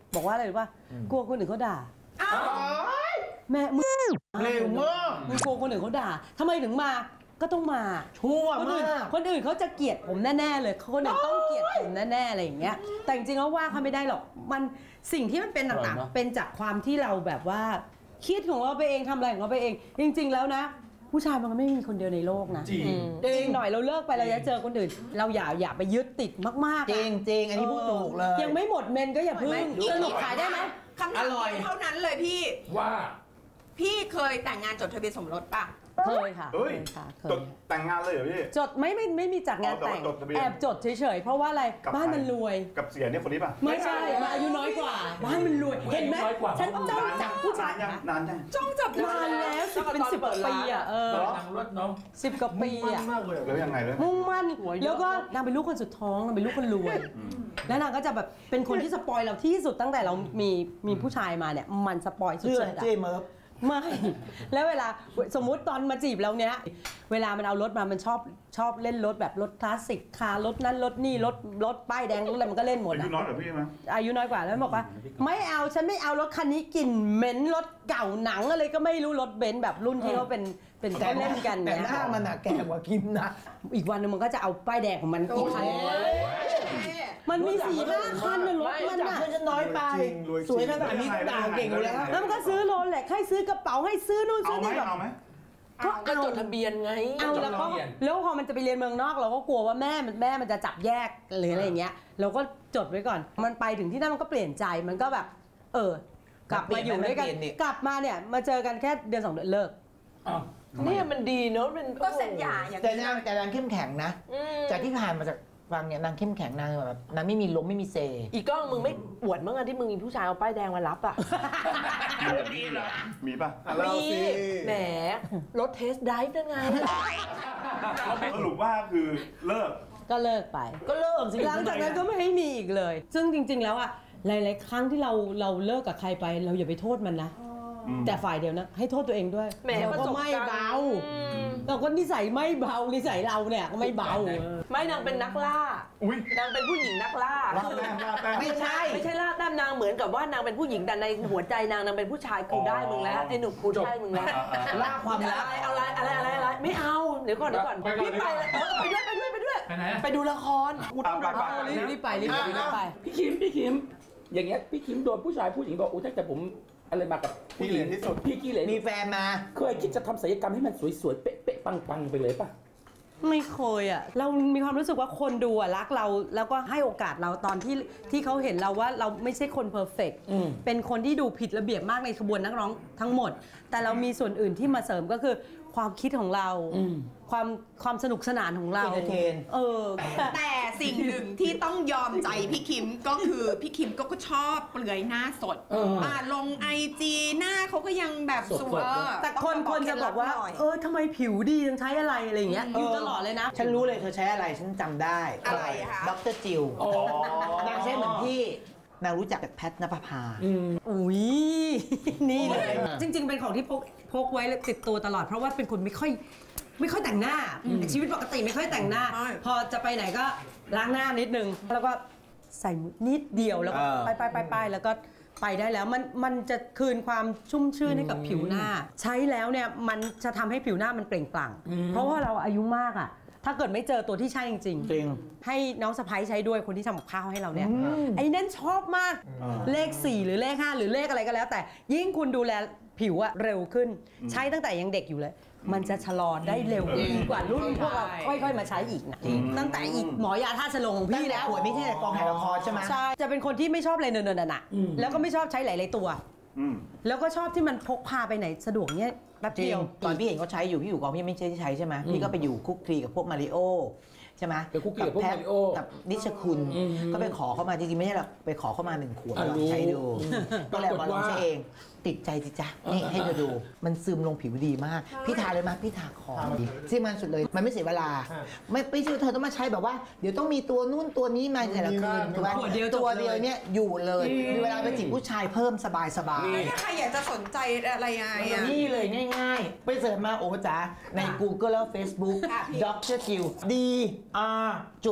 บอกว่าอะไรรู้ป่ะกลัวคนอื่นเขาด่าแม่มึงเร็วมากมึงกลัวคนอื่นเขาด่าทำไมถึงมาก็ต้องมาชั่วคนอื่นมากคนอื่นเขาจะเกลียดผมแน่ๆเลยคนอื่นต้องเกลียดผมแน่ๆอะไรอย่างเงี้ยแต่จริงๆแล้วว่าเขาไม่ได้หรอกมันสิ่งที่มันเป็นต่างๆเป็นจากความที่เราแบบว่าคิดของเราไปเองทำอะไรของเราไปเอง จริงๆแล้วนะผู้ชายมันก็ไม่มีคนเดียวในโลกนะจริงจริงหน่อยเราเลิกไปเราจะเจอคนอื่น เราอย่าอย่าไปยึดติดมากๆจริงจริงอันนี้พูดถูกเลยยังไม่หมดเมนก็อย่าพึ่งสรุปขายได้ไหมคำถามเท่านั้นเลยพี่ว่าพี่เคยแต่งงานจดทะเบียนสมรสป่ะเคยค่ะเฮ้ยเคยค่ะเคจยดแต่งงานเลยเหรอพี่จดไม่ไม่ไม่มีจัดงานแต่งอ๋อแต่ว่าจดทะเบียนแอบจดเฉยๆเพราะว่าอะไรกับบ้านมันรวยกับเสียเนี่ยคนนี้ป่ะไม่ใช่มาอายุน้อยกว่า บ้านมันรวยเห็นไหมฉันจ้องจับผู้ชายนานยังนานยังจ้องจับนานแล้วสิบเป็นสิบปีอ่ะเออนั่งรถเนาะสิบกว่าปีอ่ะมากเลยแล้วยังไงเลยมุ่งมั่นแล้วก็นางเป็นลูกคนสุดท้องนางเป็นลูกคนรวย แล้วนางก็จะแบบเป็นคนที่สปอยเราที่สุดตั้งแต่เรามีมีผู้ชายมาเนี่ยมันสปอยสุดเชื่อๆอะเจเมิร์ฟไม่ แล้วเวลาสมมุติตอนมาจีบเราเนี้ยเวลามันเอารถมามันชอบชอบเล่นรถแบบรถคลาสสิกคาร์รถนั้นรถนี่รถรถป้ายแดงรถอะไรมันก็เล่นหมดอายุอะน้อยกว่าพี่ไหมอายุน้อยกว่าแล้วบอกว่า ไม่เอาฉันไม่เอารถคันนี้กลิ่นเหม็นรถเก่าหนังอะไรก็ไม่รู้รถเบนซ์แบบรุ่นที่เขาเป็นเป็นเขาเล่นกันแต่เนี้ยหน้ามันอะแก่กว่ากิมนะอีกวันนึงมันก็จะเอาป้ายแดงของมันอีกคันมันมีสี่ห้าคันในรถมันจับอะเพื่อนฉันน้อยไปจริงรวยจริงสวยขนาดนี้ก็ด่าเก่งอยู่แล้วแล้วมันก็ซื้อโรเล็กให้ซื้อกระเป๋าให้ซื้อนู่นเอาซื้อไหมนี่แบบเอาไหมก็ก็เอาจดทะเบียนไงเอาแล้วก็แล้วพอมันจะไปเรียนเมืองนอกเราก็กลัวว่าแม่มันแม่มันจะจับแยกหรืออะไรอย่างเงี้ยเราก็จดไว้ก่อน มันไปถึงที่นั่นมันก็เปลี่ยนใจมันก็แบบ เออกลับมาอยู่ด้วยกันกลับมาเนี่ยมาเจอกันแค่เดือนสองเดือนเลิกอ้าวเนี่ยมันดีเนอะเป็นก็เซ็นหย่าอย่างแต่นี้นางแต่นางเข้มแข็งนะอืมจากที่ผ่านมาจากฟังเนี่ยนางเข้มแข็งนางแบบนางไม่มีล้มไม่มีเซอีกกล้องมึงไม่อวดมั้งอะที่มึงมีผู้ชายเอาป้ายแดงมารับอะมีเหรอมีป่ะอ่ะเล่ามีสิแหมรถเทสไดฟ์นั่นไงสรุปว่าคือเลิกก็เลิกไปก็เลิกสิหลังจากนั้นก็ไม่ให้มีอีกเลย ซึ่งจริง ๆ แล้วอะหลาย ๆ ครั้งที่เราเราเลิกกับใครไป เราอย่าไปโทษมันนะ แต่ฝ่ายเดียวนะให้โทษตัวเองด้วยแหมเราประก็สบไม่การณ์เบาอืมเราก็นิสัยไม่เบานิสัยเราเนี่ยก็ไม่เบาไม่นางเป็นนักล่าอุ้ยนางเป็นผู้หญิงนักล่าล่าแต้มล่าแต้มไม่ใช่ ไม่ใช่ล่าแต้มนางเหมือนกับว่านางเป็นผู้หญิงแต่ในหัวใจนางนางเป็นผู้ชายกูได้มึงแล้วไอ้หนุ่มกูได้มึงแล้วล่าความรักอะไรอะไรอะไรอะไรอะไรไม่เอาเดี๋ยวก่อนเดี๋ยวก่อนไปก่อนพี่ไปเลยเออไปด้วยไปด้วยไปด้วยไปไหนอะไปดูละครตามไปไปรีบรีบไปรีบไปรีบไปพี่คิมพี่คิมอย่างเงี้ยพี่คิมโดนผู้ชายผู้หญิงบอกอู้ตั้งแต่ผมอะไรมากับผู้หญิงขี้เหร่ที่สุดพี่ขี้เหร่มีแฟนมาเคยคิดจะทำศัลยกรรมให้มันสวยๆเป๊ะๆปังๆไปเลยป่ะไม่เคยอ่ะเรามีความรู้สึกว่าคนดูอ่ะรักเราแล้วก็ให้โอกาสเราตอนที่ที่เขาเห็นเราว่าเราไม่ใช่คนเพอร์เฟกต์อืมเป็นคนที่ดูผิดระเบียบมากในขบวนนักร้องทั้งหมด แต่เรามีส่วนอื่นที่มาเสริมก็คือความคิดของเราอืมความความสนุกสนานของเรา Entertain เออแต่สิ่งหนึ่งที่ต้องยอมใจพี่คิมก็คือพี่คิมก็ชอบเปลือยหน้าสดเอออ่าลงไอจีหน้าเขาก็ยังแบบสวยสดๆเออแต่คนคนจะบอกว่า เออทำไมผิวดียังใช้อะไรอะไรอย่างเงี้ยอยู่ตลอดเลยนะฉันรู้เลยเธอใช้อะไรฉันจำได้อะไรคะดรจิลอ๋อนางใช้เหมือนพี่นางรู้จักกับแพทนภพาอืมอุ้ยนี่เลยจริง ๆ เป็นของที่พกพกไว้ติดตัวตลอดเพราะว่าเป็นคนไม่ค่อยไม่ค่อยแต่งหน้าชีวิตปกติไม่ค่อยแต่งหน้า พอจะไปไหนก็ล้างหน้านิดนึงแล้วก็ใส่นิดเดียวแล้วก็ไปไปไปไปแล้วก็ไปได้แล้วมันมันจะคืนความชุ่มชื่นให้กับผิวหน้า ใช้แล้วเนี่ยมันจะทำให้ผิวหน้ามันเปล่งปลั่งเพราะว่าเราอายุมากอ่ะถ้าเกิดไม่เจอตัวที่ใช่จริงจริงๆให้น้องสะพ้ายใช้ด้วยคนที่ทำกับข้าวให้เราเนี่ยไอ้นั่นชอบมากเลขสี่หรือเลขห้าหรือเลขอะไรก็แล้ว แต่ยิ่งคุณดูแลผิวอะเร็วขึ้น ใช้ตั้งแต่ยังเด็กอยู่เลย มันจะชะลอได้เร็วกว่ารุ่นพวกเราค่อยๆมาใช้อีกนะตั้งแต่อีกหมอยาท่าสลงของพี่แล้วขวดไม่ใช่แต่กองถ่ายละครใช่ไหมใช่จะเป็นคนที่ไม่ชอบอะไรเนินๆหนักๆแล้วก็ไม่ชอบใช้หลายๆตัวอืมแล้วก็ชอบที่มันพกพาไปไหนสะดวกเนี่ยแป๊บจริเดีงยวตอนพี่เห็นเขาใช้อยู่พี่อยู่กองพี่ไม่ใช่ใช้ใช่ไหมพี่ก็ไปอยู่คุกคลีกับพวกมาริโอใช่ไหมไปคุกคีกับพวกแพทมาริโอกับนิชคุณอืมก็ไปขอเข้ามาจริงๆไม่ใช่หรอกไปขอเข้ามาหนึ่งขวดอ่ะลองใช้ดูรู้ก็เลยมาลองใช้ปรากฏว่าเองติดใจสิจ๊ะนี่ให้เธอดู มันซึมลงผิวดีมาก พี่ทาเลยมั้ยพี่ทาคอที่มันสุดเลยมันไม่เสียเวลา ไม่ไม่ใช่เธอต้องมาใช้แบบว่าเดี๋ยวต้องมีตัวนู่นตัวนี้มาแต่ละคืนถูกไหมขวดเดียวจบตัวเดียวเลยเนี่ยอยู่เลยมีเวลาไปจีบผู้ชายเพิ่มสบายสบายๆถ้าใครอยากจะสนใจอะไรยังไงอะนี่เลยง่ายๆ ไปเสิร์ชมาโอ้จ๋าใน Google แล้ว Facebook ค่ะพี่ดรจิล D R จุด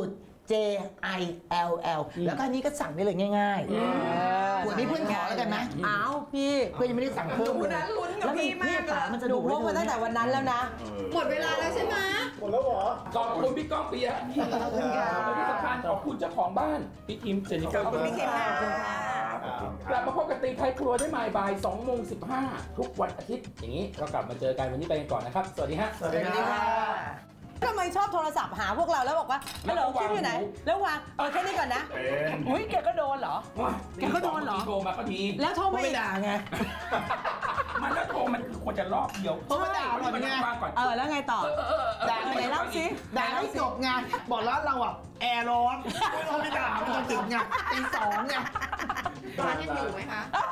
J I L L แล้วก็อันนี้ก็สั่งได้เลยง่ายๆขวดนี้เพื่อนขอแล้วกันไหมอ้าวพี่เพื่อนยังไม่ได้สั่งเพิ่มเลยลุ้นกับพี่มากเลยมันจะหนูดูพกมาตั้งแต่วันนั้นแล้วนะหมดเวลาแล้วใช่ไหมหมดแล้วเหรอขอบคุณพี่ก้องปิยะนี่ขอบคุณค่ะและที่สำคัญขอบคุณเจ้าของบ้านพี่คิมเจนนิเฟอร์ขอบคุณพี่คิมค่ะกลับมาพบกับตีไทยครัวได้ใหม่บ่ายสองโมงสิบห้าทุกวันอาทิตย์อย่างนี้เรากลับมาเจอกันวันนี้ไปกันก่อนนะครับสวัสดีฮะสวัสดีครับทำไมชอบโทรศัพท์หาพวกเราแล้วบอกว่าฮัลโหลคิมอยู่ไหน แล้ววางเออแค่นี้ก่อนนะ อุ้ยแกก็โดนเหรอ แกก็โดนเหรอโทรมาก็มีแล้วโทรไม่ด่าไงมันแล้วโทรมันควรจะรอบเดียวโทรมาด่าก่อนไงก่อนเออแล้วไงต่อด่าไหนเล่าสิด่าให้จบไงบอกร้านเราอ่ะแอร์ร้อนเราไม่ด่ามันจนถึงไงตีสองไงร้านยังอยู่ไหมคะ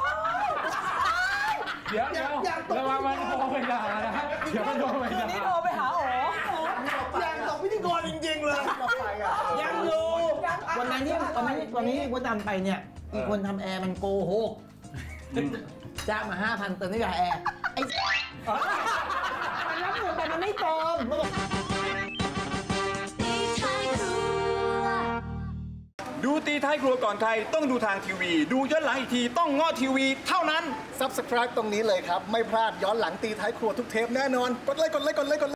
เดี๋ยวเดี๋ยวระวังมันโทรไปด่านะเดี๋ยวมันโทรไปคืนด่านี้โทรไปหาโอ๋ยังตกพิธีกรจริงๆเลยยังอยู่วันนั้นที่วันนั้นวันนี้วันดำไปเนี่ยอีกคนทำแอร์มันโกหกจ้างมาห้าพันเติมได้กับแอร์ไอ้มันรับเงินแต่มันไม่เติมดูตีท้ายครัวก่อนใครต้องดูทางทีวี ดูย้อนหลังอีกทีต้องง้อทีวีเท่านั้น Subscribe ตรงนี้เลยครับ ไม่พลาดย้อนหลังตีท้ายครัวทุกเทปแน่นอน กดไลค์กดไลค์กดไลค์กดไลค์